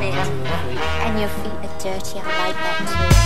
it. Feet. And your feet are dirty, I like that too.